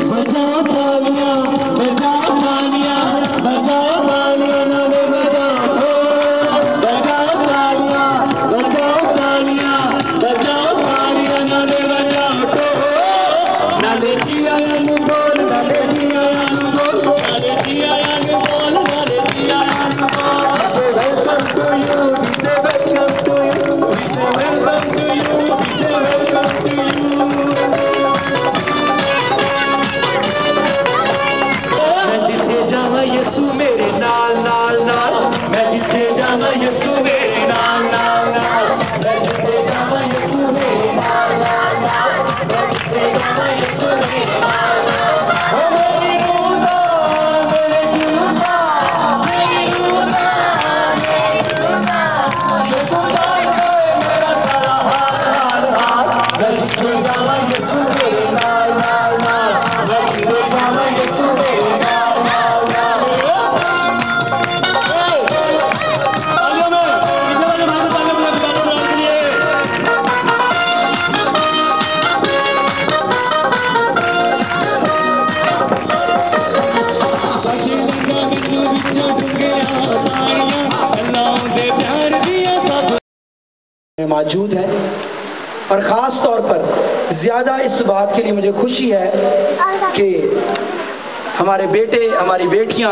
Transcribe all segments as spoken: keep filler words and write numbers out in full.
बजाओ तालियां बजाओ तालियां बजाओ तालियां नारे बजाओ बजाओ तालियां बजाओ तालियां बजाओ तालियां नारे बजाओ नारे जिया नु बोल नारे जिया नु बोल नारे जिया नु बोल नारे जिया नु बोल welcome to you welcome to you welcome to you welcome to you यसू मेरे नाल नाल नाल मैं जिसे जाना यसू मेरे नाल नाल नाल मैं जिसे जाना यसू मेरे नाल नाल नाल मैं जिसे जाना यसू मेरे नाल नाल ओ मेरी रूहा मेरे रूहा मेरी रूहा मेरी रूहा यसू नाल मेरा सारा हाल हाल हाल मैं जिसे जाना यसू मेरे नाल नाल नाल मैं जिसे जाना यसू मेरे नाल नाल नाल मौजूद है और ख़ास तौर पर ज़्यादा इस बात के लिए मुझे खुशी है कि हमारे बेटे हमारी बेटियां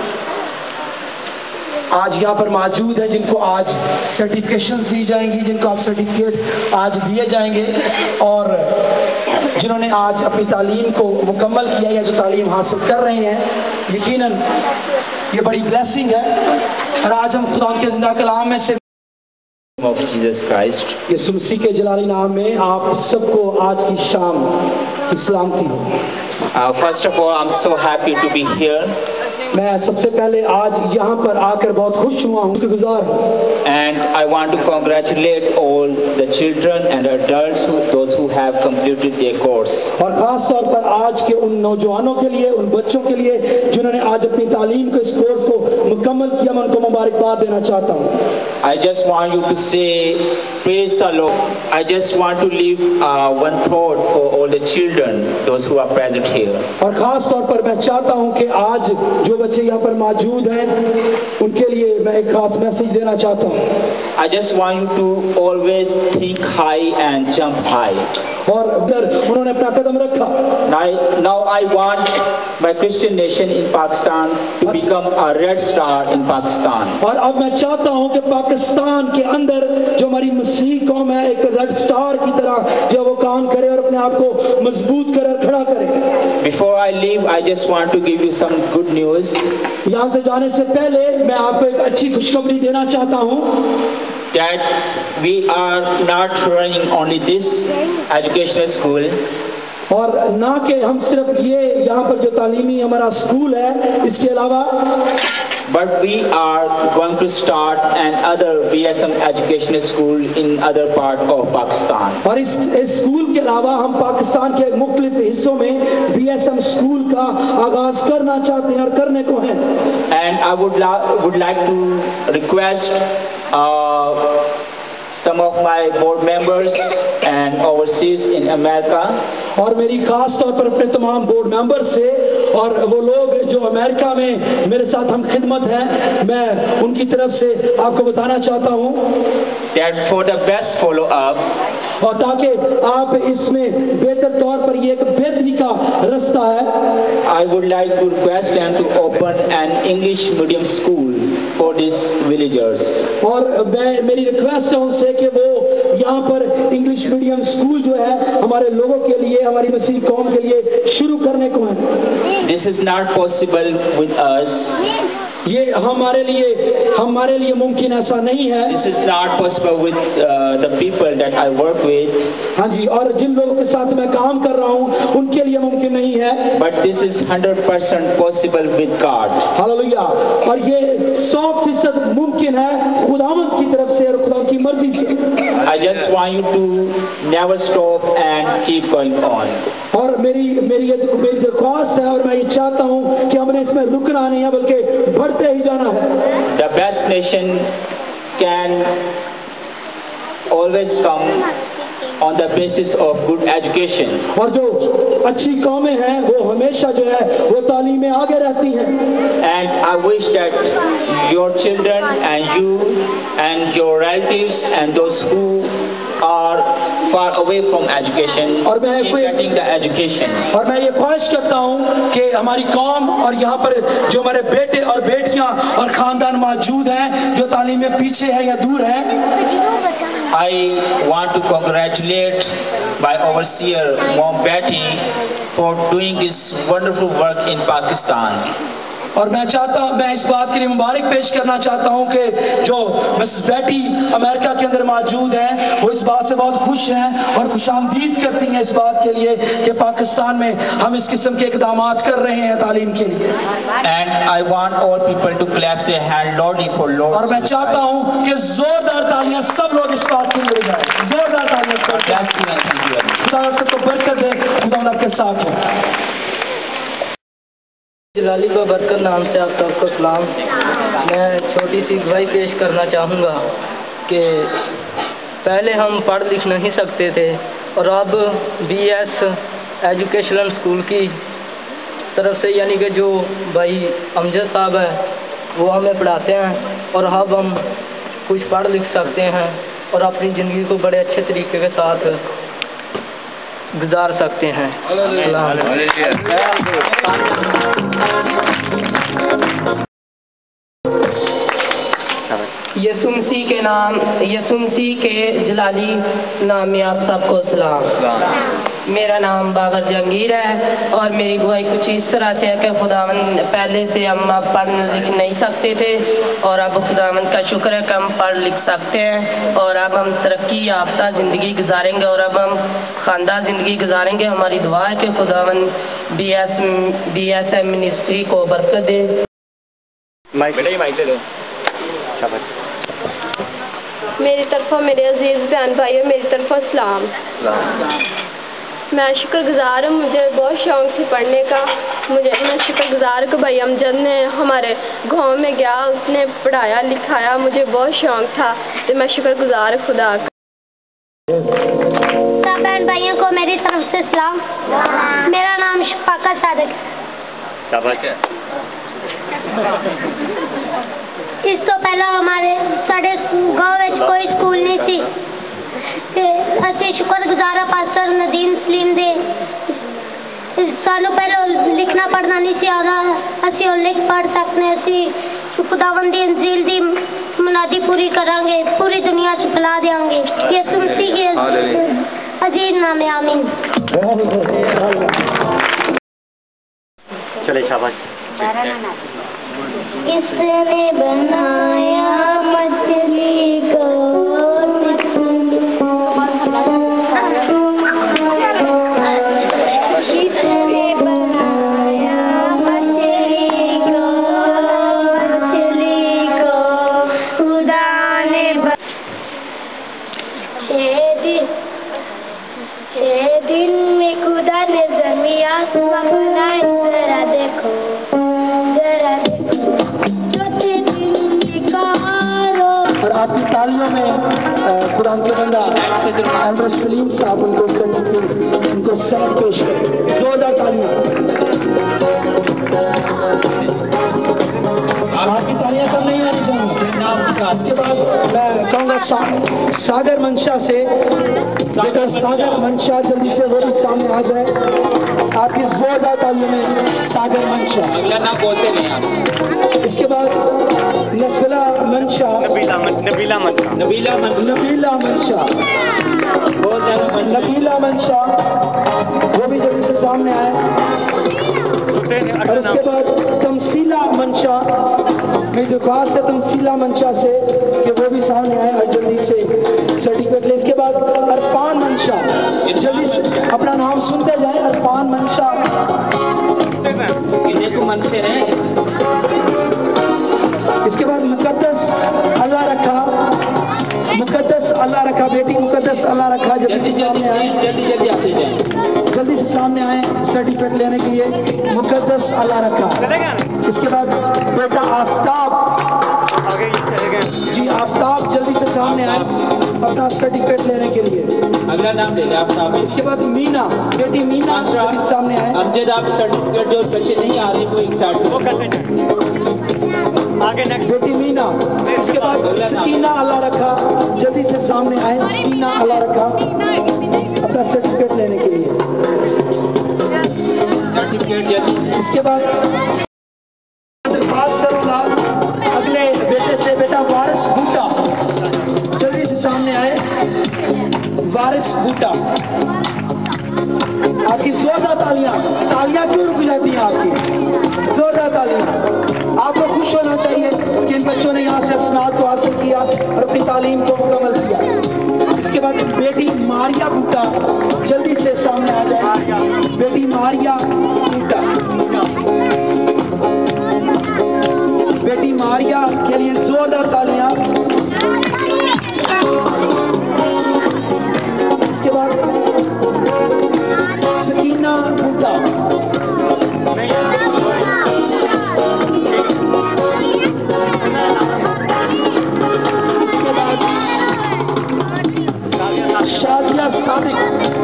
आज यहाँ पर मौजूद है, जिनको आज सर्टिफिकेशन दी जाएंगी, जिनको आप सर्टिफिकेट आज दिए जाएंगे और जिन्होंने आज अपनी तालीम को मुकम्मल किया या जो तालीम हासिल कर रहे हैं, यकीनन ये बड़ी ब्लेसिंग है। और आज हम खुदा के ज़िंदा कलाम में से of Jesus Christ. यीशु मसीह के जलाली नाम में आप सबको आज की शाम की सलामती हो। Uh, first of all, I'm so happy to be here. मैं सबसे पहले आज यहाँ पर आकर बहुत खुश हुआ हूँ, शुक्रगुजार हूँ। And I want to congratulate all the children and adults, who, those who have completed their course. और खास तौर पर आज के उन नौजवानों के लिए, उन बच्चों के लिए जिन्होंने आज अपनी तालीम के इस कोर्स को मुकम्मल किया, मैं उनको मुबारकबाद देना चाहता हूँ। I just want you to say, praise the Lord. I just want to leave uh, one thought for all the children, those who are present here. और खास तौर पर मैं चाहता हूँ कि आज जो बच्चे यहाँ पर मौजूद हैं, उनके लिए मैं एक खास मैसेज देना चाहता हूँ। I just want you to always think high and jump high. और उन्होंने अपना कदम रखा। Now, now I want my Christian nation in Pakistan to become a red star in Pakistan. और अब मैं चाहता हूँ कि पाकिस्तान के अंदर जो हमारी मसीह कौम है, एक रेड स्टार की तरह जो वो काम करे और अपने आप को मजबूत करे और खड़ा करे। Before I leave, I just want to give you some good news. यहाँ से जाने से पहले मैं आपको एक अच्छी खुशखबरी देना चाहता हूँ that we are not running only this educational school, और ना कि हम सिर्फ ये यहाँ पर जो तालीमी हमारा स्कूल है इसके अलावा, but we are going to start another B S M educational school in other part of Pakistan. और इस, इस स्कूल के अलावा हम पाकिस्तान के मुख्तलिफ हिस्सों में बी एस एम स्कूल का आगाज करना चाहते हैं और करने को हैं। And I would la- would like to request uh, some of my board members and overseas in America. और मेरी खास तौर पर अपने तमाम बोर्ड मेंबर से और वो लोग जो अमेरिका में मेरे साथ हम खिदमत हैं, मैं उनकी तरफ से आपको बताना चाहता हूँ that for the best follow up, और ताकि आप इसमें बेहतर तौर पर ये एक बेहतरी का रास्ता है, I would like to request them to open an English medium school for these villagers. और मैं मेरी रिक्वेस्ट है उनसे कि वो यहाँ पर इंग्लिश मीडियम स्कूल जो है हमारे लोगों के लिए, हमारी मसीह कौम के लिए शुरू करने को है। This is not possible with us. ये हमारे लिए हमारे लिए मुमकिन ऐसा नहीं है। This is not possible with uh, the people that I work with. हाँ जी, और जिन लोगों के साथ मैं काम कर रहा हूँ उनके लिए मुमकिन नहीं है। But this is one hundred percent possible with God. Hallelujah. और ये सौ फीसद मुमकिन है खुदावंद की तरफ से और खुदा की मर्जी से। I just want you to never stop and keep going on. और मेरी मेरी ये मेरी दरख्वास्त है और मैं ये चाहता हूँ कि हमने इसमें रुकना नहीं है बल्कि बढ़ते ही जाना है। The best nation can always come on the basis of good education. और जो अच्छी कौमें हैं वो हमेशा हमेशा जो है वो तालीम में आगे रहती है। And I wish that your children and you and your relatives and those who are far away from education और मैं keep getting the education. और मैं ये ख्वाहिश करता हूँ कि हमारी कौम और यहाँ पर जो हमारे बेटे और बेटियाँ और खानदान मौजूद हैं जो तालीम में पीछे है या दूर है, I want to congratulate my overseer Mom Betty for doing this wonderful work in Pakistan. और मैं चाहता हूँ मैं इस बात के लिए मुबारक पेश करना चाहता हूँ कि जो मिसेस बेटी अमेरिका के अंदर मौजूद हैं वो इस बात से बहुत खुश हैं और खुशामदीद करती हैं इस बात के लिए कि पाकिस्तान में हम इस किस्म के इकदाम कर रहे हैं तालीम के लिए। And I want all people to clap their hand loudly for Lord. और मैं चाहता हूँ कि जोरदार तालियां सब लोग इस बात के लिए जाए, जोरदार तालियां। खुदा सबको बरकत दे, खुदा आपके साथ हो। जलाली व बरकत नाम से आप सबको सलाम। मैं छोटी सी गवाही पेश करना चाहूँगा कि पहले हम पढ़ लिख नहीं सकते थे और अब बी एस एजुकेशनल स्कूल की तरफ से यानी कि जो भाई अमजद साहब है वो हमें पढ़ाते हैं और अब हम कुछ पढ़ लिख सकते हैं और अपनी ज़िंदगी को बड़े अच्छे तरीके के साथ गुजार सकते हैं। यसु मसीह के नाम यसु मसीह के जलाली नाम में आप सबको सलाम। मेरा नाम बाबर जहांगीर है और मेरी गवाही कुछ इस तरह से है कि खुदावन पहले से हम पढ़ लिख नहीं सकते थे और अब खुदावन का शुक्र है कि हम पढ़ लिख सकते हैं और अब हम तरक्की याफ्ता ज़िंदगी गुजारेंगे और अब हम खानदान ज़िंदगी गुजारेंगे। हमारी दुआ है कि खुदावन B S B S M ministry को बरकत दे। मेरी तरफों मेरे अजीज बहन भाइयों मेरी तरफों सलाम। मैं शुक्रगुजार हूँ, मुझे बहुत शौक थी पढ़ने का। मुझे मैं शुक्रगुजार कि भाई अमजद ने हमारे गांव में गया, उसने पढ़ाया लिखाया, मुझे बहुत शौक था तो मैं शुक्रगुजार खुदा का। सब बहन भाइयों को मेरी तरफ से सलाम। मेरा नाम शफाका सादिक। इस तो पहला हमारे साढ़े गाँव में कोई स्कूल नहीं थी ते असी शुक्रगुजार हाँ पास्टर नदीम सलीम दे सानू पहले लिखना पढ़ना नहीं सी आता, असी और लिख पढ़ सकते असी खुदावंद दी अंजील दी मुनादी पूरी करांगे, पूरी दुनिया च फैला देंगे। यसु मसीह के अजीज नाम में आमीन। चले शाबाश। किसने बनाया मछली को, किसने बनाया मछली को, मछली को खुदा ने छह दिन छह दिन में खुदा ने ज़मीन आसमां बनाए। जरा देखो जरा और आपकी तालियों में कुरान के बंदा अमर सलीम साहब उनको उनको सनद पेश करें। जोरदार तालियां। आपकी तालियां तो नहीं आनी चाहिए। इसके बाद मैं कहूँगा सागर मंशा से बेटा सागर मंशा जल्दी से वो भी सामने आ जाए। आपकी जोरदार तालियों में सागर मंशा। अगला ना बोलते नहीं आप। इसके बाद नबीला मंशा नबीला नबीला मंशा नबीला नबीला मंशा नबीला मंशा वो भी जल्दी से सामने आए। और इसके बाद तमसीला मंशा, मेरी दुकान से तमसीला मंशा से कि वो भी सामने आए और जल्दी से सर्टिफिकेट ले। इसके बाद अरफान मंशा, जल्दी से अपना नाम सुनते जाए। अरफान मंशा देखो मन से है। इसके बाद मुकद्दस अल्लाह रखा, मुकद्दस अल्लाह रखा, बेटी मुकद्दस अल्लाह रखा जल्दी से सामने आए। जल्दी जल्दी आते जाए। जल्दी से सामने आए सर्टिफिकेट लेने के लिए। मुकद्दस अल्लाह रखा। इसके बाद बेटा आफ्ताब जी, आफ्ताब जल्दी से सामने आए। अपना सर्टिफिकेट लेने के लिए। अगला नाम ले लें आप साहब। इसके बाद मीना, बेटी मीना सामने आए। अमजद आप सर्टिफिकेट जो बच्चे नहीं आ रहे वो एक साइड वो करते हैं। आगे नेक्स्ट बेटी मीना। इसके बाद सकीना अल्लाह रखा जल्दी से सामने आए। सकीना अल्लाह रखा अपना सर्टिफिकेट लेने के लिए। सर्टिफिकेट जल्दी। इसके बाद बात करूंगा अगले बेटे से, बेटा वारिस बूटा जल्दी से सामने आए। वारिस बूटा, आपकी जोरदार तालियां। तालियां क्यों रुक जाती हैं आपकी? जोरदार तालियां। आपको खुश होना चाहिए कि इन बच्चों ने यहाँ से स्नातक को हासिल किया और अपनी तालीम को मुकम्मल किया। इसके बाद बेटी मारिया बूटा जल्दी से सामने आ जाए। बेटी मारिया बूटा, बेटी मारिया के लिए जोरदार तालियां। इसके बाद सकीना बूटा, शादिया सादिक,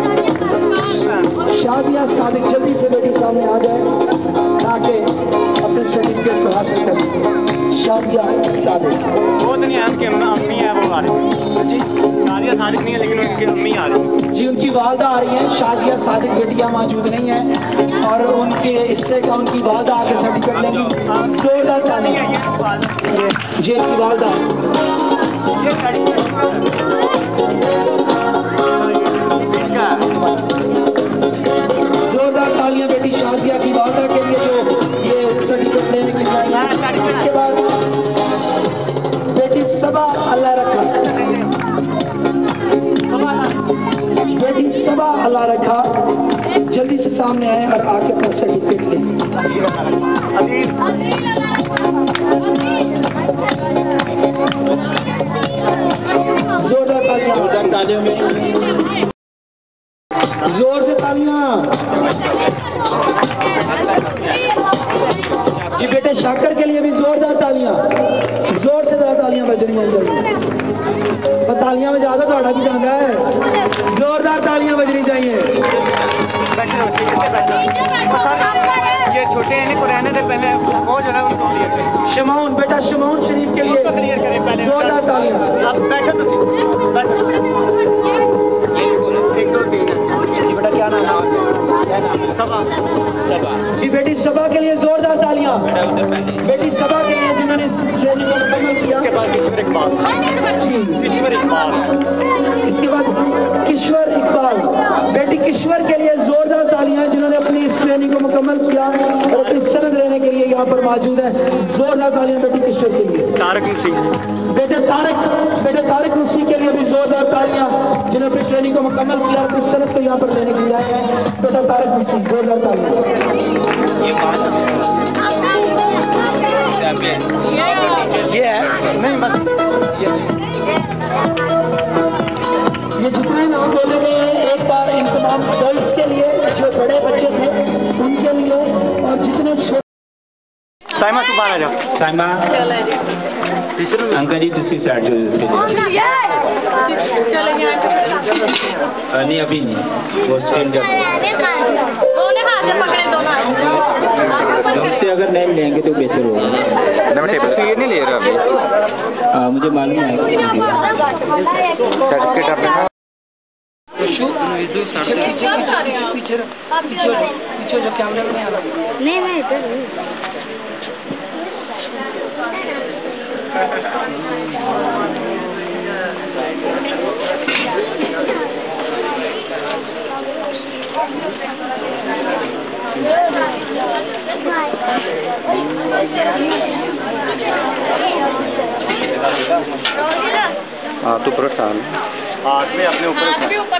शादिया सादिक जल्दी से बेटी सामने आ जाए ताकि अपने सर्टिफिकेट को हासिल करें। शादिया सादिक वो तो नहीं है, उनकी अम्मी है वो आ रही है जी। शादिया सादिक नहीं है लेकिन उनकी अम्मी आ रही है जी। उनकी वालदा आ रही है। शादिया सादिक बेटियां मौजूद नहीं है और उनके हिस्से का उनकी वालदा आके सर्टिफिकेट लेंगी। जोरदार तालियां जी उनकी वालदा। जोरदार तालियां बेटी शादिया की वालदा के लिए जो ये सर्टिफिकेट लेने के लिए आई है। इसके बाद बेटी सबा अल्लाह रखा, बेटी सबा अल्लाह रखा जल्दी से सामने आए और आके अपना सर्टिफिकेट लें। जोरदार तालियां, जोरदार तालियों में जोर से तालियां जी। बेटे शाकर के लिए भी जोरदार तालियां, जोर से ज्यादा तालियां बज रही हैं। तालियां में ज्यादा थोड़ा भी जाना है। जोरदार तालियां बजनी चाहिए। ये छोटे हैं इनको रहने से पहले वो जो है उनको क्लियर करें। शमाउन, बेटा शमाउन शरीफ के लिए क्लियर करें पहले। जोरदार तालियां। आप बैठो तो एक दो तीन बेटा क्या नाम है? सबा। सबा जी बेटी सबा के लिए जोरदार तालियां। बेटी सबा के लिए जिन्होंने ट्रेनिंग को मुकम्मल किया। इसके बाद किश्वर इकबाल। किश्वर इकबाल। इसके बाद किश्वर इकबाल, बेटी किश्वर के लिए जोरदार तालियां जिन्होंने अपनी इस ट्रेनिंग को मुकम्मल किया और अपनी सनद लेने के लिए यहाँ पर मौजूद है। जोरदार तालियां बेटी किश्वर के लिए। तारक मुसी, बेटे तारक, बेटे तारक मुसी के लिए भी जोरदार तालियां जिन्होंने अपनी ट्रेनिंग को मुकम्मल किया और अपनी सनद को यहाँ पर लेने के लिए आए हैं। बेटा तारक मुसी, जोरदार तालियां। ये है नहीं बस ये जितने नाम बोले गए हैं एक बार इन तमाम गर्ल्स के लिए जो बड़े बच्चे थे उनके लिए और जितने छोटे। साइमा तू बाहर आ जा। साइमा अंकल जी दूसरी साइड जो नहीं अभी नहीं वो स्टैंड जब हमसे अगर नहीं लेंगे तो बेहतर होगा। सीट नहीं ले रहा अभी। आ, मुझे मालूम है सर्टिफिकेट आपने पीछे जो कैमरे में नहीं आ रहा। नहीं मैं इधर हूँ। हाँ तो प्रशांत हाथ में अपने ऊपर